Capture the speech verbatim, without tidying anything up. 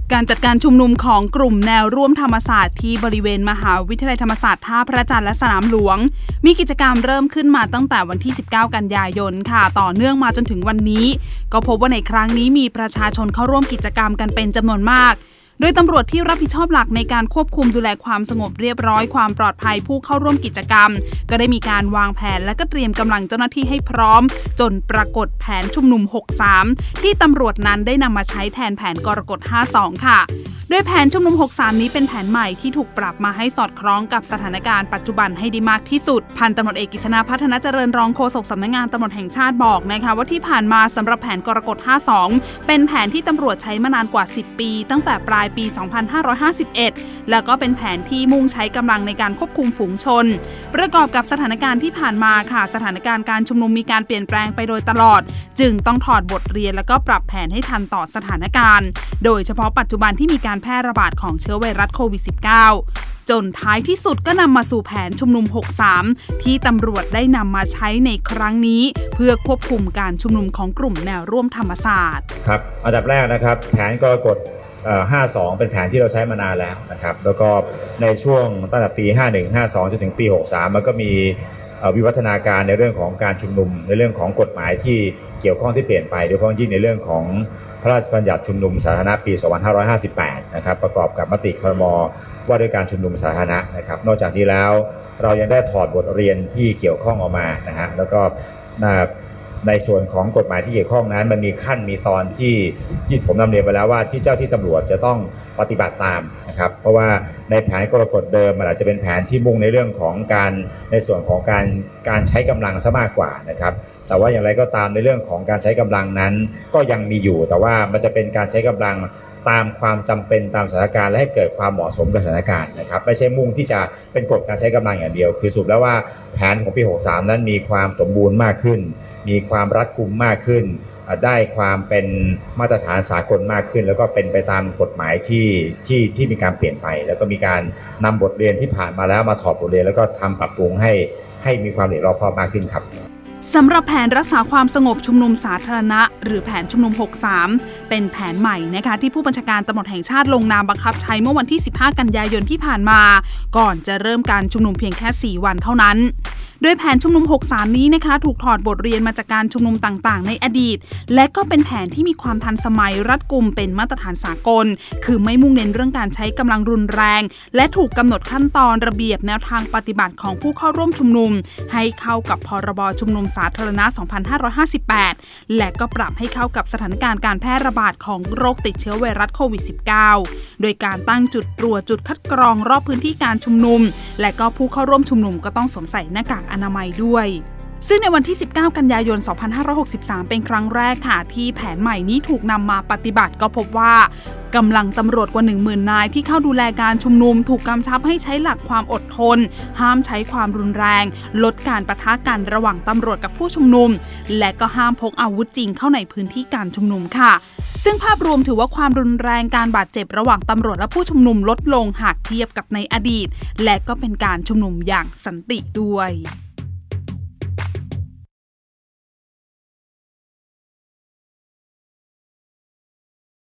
การจัดการชุมนุมของกลุ่มแนวร่วมธรรมศาสตร์ที่บริเวณมหาวิทยาลัยธรรมศาสตร์ท่าพระจันทร์และสนามหลวงมีกิจกรรมเริ่มขึ้นมาตั้งแต่วันที่สิบเก้ากันยายนค่ะต่อเนื่องมาจนถึงวันนี้ก็พบว่าในครั้งนี้มีประชาชนเข้าร่วมกิจกรรมกันเป็นจำนวนมากโดยตำรวจที่รับผิดชอบหลักในการควบคุมดูแลความสงบเรียบร้อยความปลอดภัยผู้เข้าร่วมกิจกรรมก็ได้มีการวางแผนและก็เตรียมกำลังเจ้าหน้าที่ให้พร้อมจนปรากฏแผนชุมนุมหกสามที่ตำรวจนั้นได้นำมาใช้แทนแผนกรกฎห้าสองค่ะโดยแผนชุมนุมหกสามนี้เป็นแผนใหม่ที่ถูกปรับมาให้สอดคล้องกับสถานการณ์ปัจจุบันให้ได้มากที่สุดพันตำรวจเอกกฤษณาพัฒนาเจริญรองโฆษกสำนักงานตำรวจแห่งชาติบอกนะคะว่าที่ผ่านมาสำหรับแผนกรกฎห้าสองเป็นแผนที่ตำรวจใช้มานานกว่าสิบปีตั้งแต่ปลายปีสองพันห้าร้อยห้าสิบเอ็ดแล้วก็เป็นแผนที่มุ่งใช้กำลังในการควบคุมฝูงชนประกอบกับสถานการณ์ที่ผ่านมาค่ะสถานการณ์การชุมนุมมีการเปลี่ยนแปลงไปโดยตลอดจึงต้องถอดบทเรียนแล้วก็ปรับแผนให้ทันต่อสถานการณ์โดยเฉพาะปัจจุบันที่มีการแพร่ระบาดของเชื้อไวรัสโควิด สิบเก้า จนท้ายที่สุดก็นำมาสู่แผนชุมนุมหกสามที่ตำรวจได้นำมาใช้ในครั้งนี้เพื่อควบคุมการชุมนุมของกลุ่มแนวร่วมธรรมศาสตร์ครับอันดับแรกนะครับแผนกรกฎห้าสองเป็นแผนที่เราใช้มานานแล้วนะครับแล้วก็ในช่วงตั้งแต่ปีห้าหนึ่ง ห้าสองจนถึงปีหกสามมันก็มีวิวัฒนาการในเรื่องของการชุมนุมในเรื่องของกฎหมายที่เกี่ยวข้องที่เปลี่ยนไปโดยเฉพาะยิ่งในเรื่องของพระราชบัญญัติชุมนุมสาธารณะปีสองพันห้าร้อยห้าสิบแปดนะครับประกอบกับมติครม.ว่าด้วยการชุมนุมสาธารณะนะครับนอกจากนี้แล้วเรายังได้ถอดบทเรียนที่เกี่ยวข้องออกมานะฮะแล้วก็ในส่วนของกฎหมายที่เกี่ยวข้องนั้นมันมีขั้นมีตอนที่ที่ผมนำเรียนไปแล้วว่าที่เจ้าที่ตำรวจจะต้องปฏิบัติตามนะครับเพราะว่าในแผนกรกฎเดิมมันอาจจะเป็นแผนที่มุ่งในเรื่องของการในส่วนของการการใช้กำลังซะมากกว่านะครับแต่ว่าอย่างไรก็ตามในเรื่องของการใช้กำลังนั้นก็ยังมีอยู่แต่ว่ามันจะเป็นการใช้กำลังตามความจำเป็นตามสถานการณ์และให้เกิดความเหมาะสมกับสถานการณ์นะครับไม่ใช่มุ่งที่จะเป็นกฎการใช้กำลังอย่างเดียวคือสรุปแล้วว่าแผนของปีหกสามนั้นมีความสมบูรณ์มากขึ้นมีความรัดกุมมากขึ้นได้ความเป็นมาตรฐานสากลมากขึ้นแล้วก็เป็นไปตามกฎหมายที่ที่ที่มีการเปลี่ยนไปแล้วก็มีการนำบทเรียนที่ผ่านมาแล้วมาถอดบทเรียนแล้วก็ทำปรับปรุงให้ให้มีความละเอียดรอบคอบมากขึ้นครับสำหรับแผนรักษาความสงบชุมนุมสาธารณะหรือแผนชุมนุมหกสามเป็นแผนใหม่นะคะที่ผู้บัญชาการตำรวจแห่งชาติลงนามบังคับใช้เมื่อวันที่สิบห้ากันยายนที่ผ่านมาก่อนจะเริ่มการชุมนุมเพียงแค่สี่วันเท่านั้นโดยแผนชุมนุมหกสามนี้นะคะถูกถอดบทเรียนมาจากการชุมนุมต่างๆในอดีตและก็เป็นแผนที่มีความทันสมัยรัดกุมเป็นมาตรฐานสากลคือไม่มุ่งเน้นเรื่องการใช้กำลังรุนแรงและถูกกำหนดขั้นตอนระเบียบแนวทางปฏิบัติของผู้เข้าร่วมชุมนุมให้เข้ากับพรบชุมนุมสาธารณะสองพันห้าร้อยห้าสิบแปดและก็ปรับให้เข้ากับสถานการณ์การแพร่ระบาดของโรคติดเชื้อไวรัสโควิด สิบเก้า โดยการตั้งจุดตรวจจุดคัดกรองรอบพื้นที่การชุมนุมและก็ผู้เข้าร่วมชุมนุมก็ต้องสวมใส่หน้ากากอนามัยด้วยซึ่งในวันที่สิบเก้ากันยายนสองพันห้าร้อยหกสิบสามเป็นครั้งแรกค่ะที่แผนใหม่นี้ถูกนำมาปฏิบัติก็พบว่ากำลังตำรวจกว่า หนึ่งหมื่น นายที่เข้าดูแลการชุมนุมถูกกำชับให้ใช้หลักความอดทนห้ามใช้ความรุนแรงลดการปะทะกันระหว่างตำรวจกับผู้ชุมนุมและก็ห้ามพกอาวุธจริงเข้าในพื้นที่การชุมนุมค่ะซึ่งภาพรวมถือว่าความรุนแรงการบาดเจ็บระหว่างตำรวจและผู้ชุมนุมลดลงหากเทียบกับในอดีตและก็เป็นการชุมนุมอย่างสันติด้วย